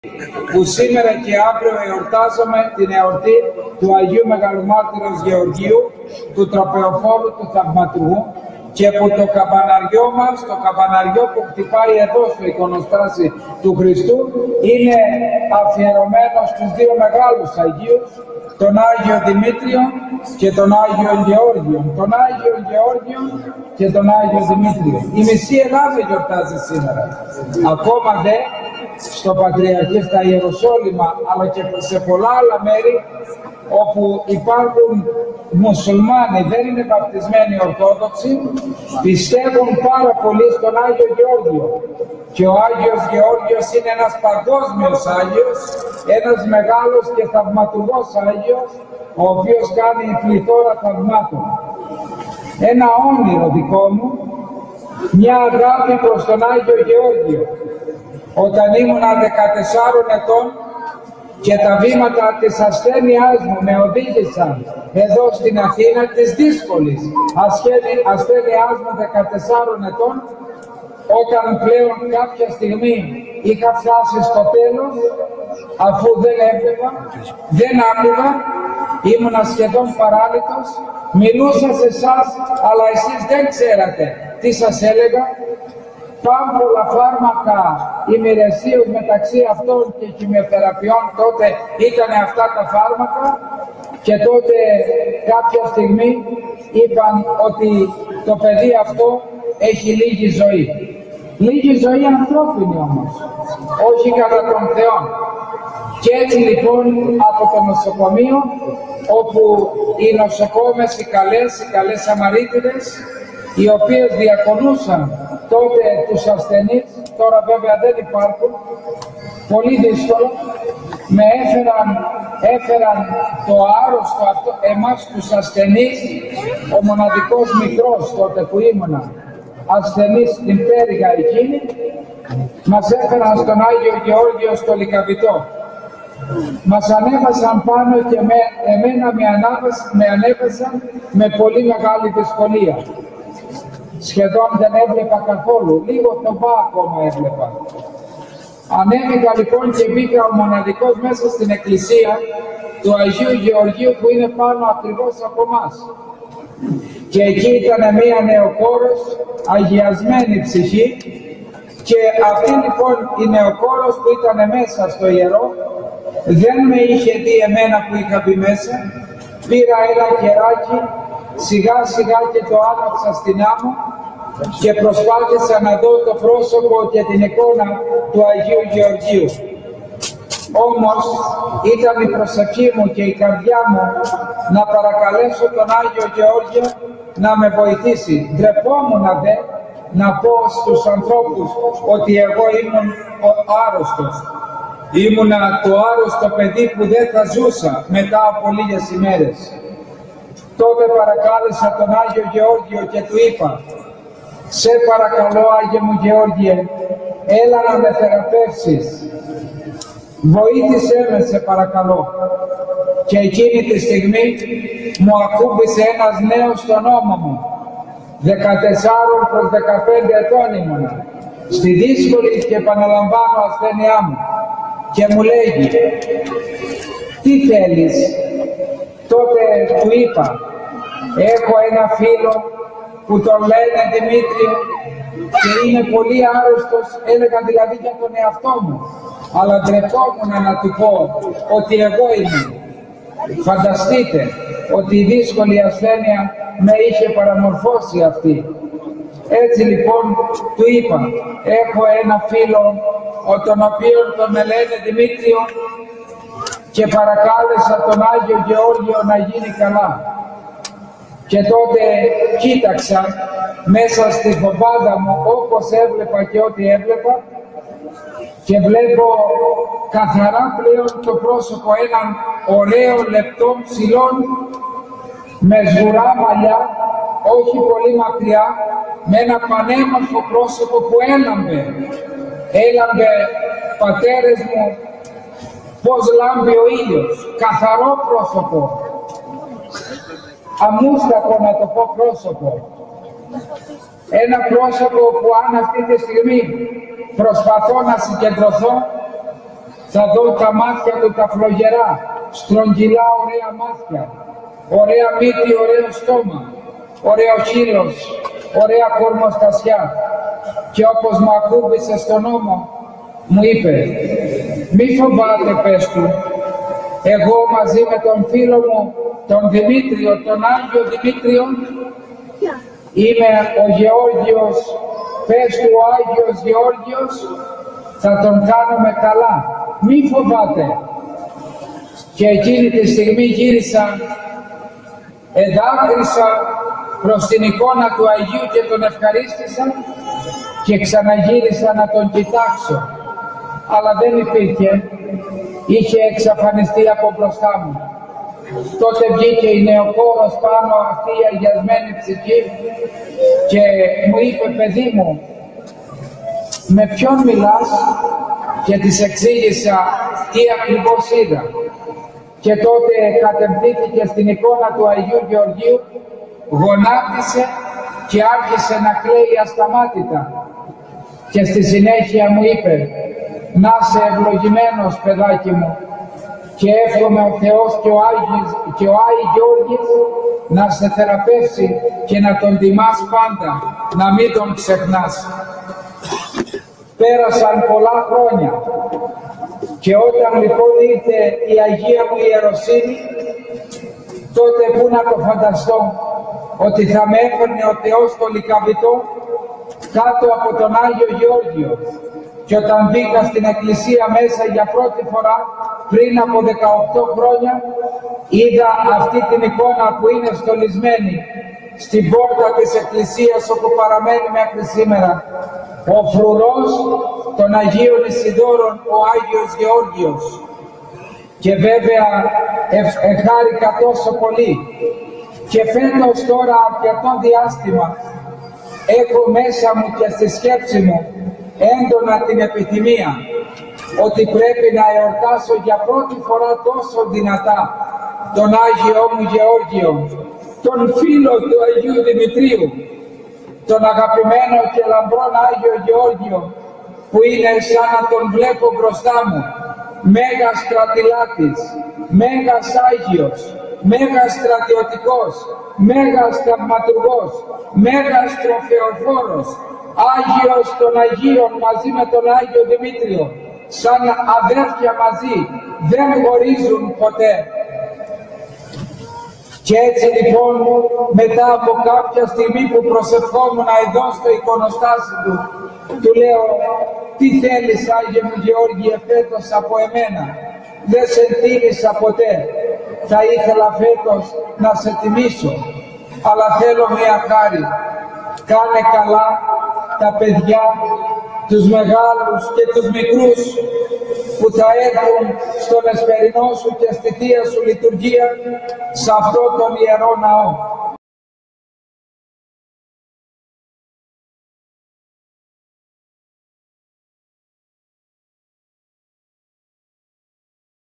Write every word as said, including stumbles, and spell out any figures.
που σήμερα και αύριο εορτάζουμε την εορτή του Αγίου Μεγαλομάρτυρος Γεωργίου, του τροπεοφόρου του Θαυματουργού, και που το καμπαναριό μας, το καμπαναριό που χτυπάει εδώ στο εικονοστάσι του Χριστού, είναι αφιερωμένο στους δύο μεγάλους Αγίους, τον Άγιο Δημήτριο και τον Άγιο Γεώργιο. Τον Άγιο Γεώργιο και τον Άγιο Δημήτριο. Η μισή Ελλάδα γιορτάζει σήμερα. Ακόμα δε στο Πατριαρχείο, στα Ιεροσόλυμα, αλλά και σε πολλά άλλα μέρη όπου υπάρχουν μουσουλμάνοι, δεν είναι βαπτισμένοι Ορθόδοξοι, πιστεύουν πάρα πολύ στον Άγιο Γεώργιο. Και ο Άγιος Γεώργιος είναι ένας παγκόσμιος Άγιος, ένας μεγάλος και θαυματουργός Άγιος, ο οποίος κάνει πληθώρα θαυμάτων. Ένα όνειρο δικό μου, μια αγάπη προς τον Άγιο Γεώργιο. Όταν ήμουνα δεκατεσσάρων ετών και τα βήματα της ασθένειάς μου με οδήγησαν εδώ στην Αθήνα, της δύσκολης ασθένειάς μου δεκατεσσάρων ετών, όταν πλέον κάποια στιγμή είχα φτάσει στο τέλος, αφού δεν έβλεπα, δεν άκουγα, ήμουνα σχεδόν παράλυτος, μιλούσα σε εσάς, αλλά εσείς δεν ξέρατε τι σας έλεγα. Πάμπολα φάρμακα ημερησίως μεταξύ αυτών και χημειοθεραπείων, τότε ήταν αυτά τα φάρμακα, και τότε κάποια στιγμή είπαν ότι το παιδί αυτό έχει λίγη ζωή. Λίγη ζωή ανθρώπινη όμως, όχι κατά των Θεών. Και έτσι λοιπόν από το νοσοκομείο, όπου οι νοσοκόμες, οι καλές, οι καλές Σαμαρίτιδες, οι οποίες διακονούσαν τότε τους ασθενείς, τώρα βέβαια δεν υπάρχουν, πολύ δύσκολο, με έφεραν, έφεραν το άρρωστο αυτό, εμάς τους ασθενείς, ο μοναδικός μικρός τότε που ήμουνα ασθενής στην πτέρυγα εκείνη, μας έφεραν στον Άγιο Γεώργιο στο Λυκαβητό. Μας ανέβασαν πάνω και με, εμένα με, ανάβασαν, με ανέβασαν με πολύ μεγάλη δυσκολία. Σχεδόν δεν έβλεπα καθόλου, λίγο θωμά ακόμα έβλεπα. Ανέβηκα λοιπόν και μπήκα ο μοναδικός μέσα στην εκκλησία του Αγίου Γεωργίου, που είναι πάνω ακριβώς από εμάς. Και εκεί ήταν μία νεοκόρος, αγιασμένη ψυχή, και αυτή λοιπόν η νεοκόρος που ήταν μέσα στο ιερό, δεν με είχε δει εμένα που είχα μπει μέσα, πήρα ένα κεράκι, σιγά σιγά και το άναψα στην άμμο και προσπάθησα να δω το πρόσωπο και την εικόνα του Αγίου Γεωργίου. Όμως ήταν η προσευχή μου και η καρδιά μου να παρακαλέσω τον Άγιο Γεώργιο να με βοηθήσει. Ντρεπόμουν δε να πω στους ανθρώπους ότι εγώ ήμουν ο άρρωστος. Ήμουνα το άρρωστο παιδί που δεν θα ζούσα μετά από λίγες ημέρες. Τότε παρακάλεσα τον Άγιο Γεώργιο και του είπα: «Σε παρακαλώ, Άγιε μου Γεώργιε, έλα να με θεραπεύσεις. Βοήθησέ με, σε παρακαλώ». Και εκείνη τη στιγμή μου ακούμπησε ένας νέος στον ώμο μου. δεκατέσσερα προς δεκαπέντε ετών ήμουνα, στη δύσκολη και επαναλαμβάνω ασθένειά μου, και μου λέγει: «Τι θέλεις?» Τότε του είπα: «Έχω ένα φίλο που τον λένε Δημήτριο και είναι πολύ άρρωστος», έλεγα δηλαδή για τον εαυτό μου, αλλά ντρεπόμουν να του πω ότι εγώ είμαι. Φανταστείτε ότι η δύσκολη ασθένεια με είχε παραμορφώσει αυτή. Έτσι λοιπόν του είπα: «Έχω ένα φίλο, τον οποίο τον λένε Δημήτριο, και παρακάλεσα τον Άγιο Γεώργιο να γίνει καλά». Και τότε κοίταξα μέσα στη φοβάδα μου, όπως έβλεπα και ό,τι έβλεπα, και βλέπω καθαρά πλέον το πρόσωπο έναν ωραίο, λεπτό, ψηλό, με σγουρά μαλλιά, όχι πολύ μακριά, με ένα πανέμορφο πρόσωπο που έλαμπε. Έλαμπε, πατέρες μου, πώς λάμπει ο ήλιος, καθαρό πρόσωπο, αμούστακο να το πω πρόσωπο. Ένα πρόσωπο που αν αυτή τη στιγμή προσπαθώ να συγκεντρωθώ, Θα δω τα μάτια του τα φλογερά, στρογγυλά ωραία μάτια, ωραία μύτη, ωραίο στόμα, ωραίο χείλος, ωραία κορμοστασιά. Και όπως μου ακούμπησε στον ώμο, μου είπε, μη φοβάται, πες του, εγώ μαζί με τον φίλο μου, τον Δημήτριο, τον Άγιο Δημήτριο, είμαι ο Γεώργιος, πες του ο Άγιος Γεώργιος, θα τον κάνουμε καλά, μη φοβάται. Και εκείνη τη στιγμή γύρισα, εδάκρυσα προς την εικόνα του Αγίου και τον ευχαρίστησα και ξαναγύρισα να τον κοιτάξω. Αλλά δεν υπήρχε, είχε εξαφανιστεί από μπροστά μου. Τότε βγήκε η νεοκόρος πάνω, αυτή η αγιασμένη ψυχή, και μου είπε, παιδί μου, με ποιον μιλάς? Και της εξήγησα τι ακριβώς είδα. Και τότε κατευθύνθηκε στην εικόνα του Αγίου Γεωργίου, γονάτισε και άρχισε να κλαίει ασταμάτητα. Και στη συνέχεια μου είπε, να είσαι ευλογημένος, παιδάκι μου, και εύχομαι ο Θεός και ο Άγιος και ο Άγιος Γεώργης να σε θεραπεύσει και να τον τιμάς πάντα, να μην τον ξεχνάς. Πέρασαν πολλά χρόνια και όταν λοιπόν ήρθε η Αγία μου Ιεροσύνη, τότε που να το φανταστώ ότι θα με έφερνε ο Θεός στο Λυκαβητό κάτω από τον Άγιο Γεώργιο. Και όταν μπήκα στην εκκλησία μέσα για πρώτη φορά πριν από δεκαοκτώ χρόνια, είδα αυτή την εικόνα που είναι στολισμένη στην πόρτα της εκκλησίας όπου παραμένει μέχρι σήμερα. Ο φρουρός των Αγίων Ισιδώρων, ο Άγιος Γεώργιος. Και βέβαια εχάρηκα τόσο πολύ. Και φέτος τώρα αρκετό διάστημα έχω μέσα μου και στη σκέψη μου έντονα την επιθυμία ότι πρέπει να εορτάσω για πρώτη φορά τόσο δυνατά τον Άγιο μου Γεώργιο, τον φίλο του Αγίου Δημητρίου, τον αγαπημένο και λαμπρόν Άγιο Γεώργιο, που είναι σαν να τον βλέπω μπροστά μου, μέγας στρατηλάτης, μέγας Άγιος, μέγας στρατιωτικός, μέγας θαυματουργός, μέγας τροφεοφόρος, Άγιος των Αγίων μαζί με τον Άγιο Δημήτριο, σαν αδέρφια μαζί, δεν χωρίζουν ποτέ. Και έτσι λοιπόν, μετά από κάποια στιγμή που προσευχόμουν εδώ στο εικονοστάσι του, του λέω, τι θέλεις Άγιε μου Γεώργιε φέτος από εμένα? Δεν σε τίμησα ποτέ, θα ήθελα φέτος να σε τιμήσω, αλλά θέλω μια χάρη, κάνε καλά τα παιδιά, τους μεγάλους και τους μικρούς που θα έρθουν στον εσπερινό σου και στη Θεία σου λειτουργία σε αυτό τον Ιερό Ναό.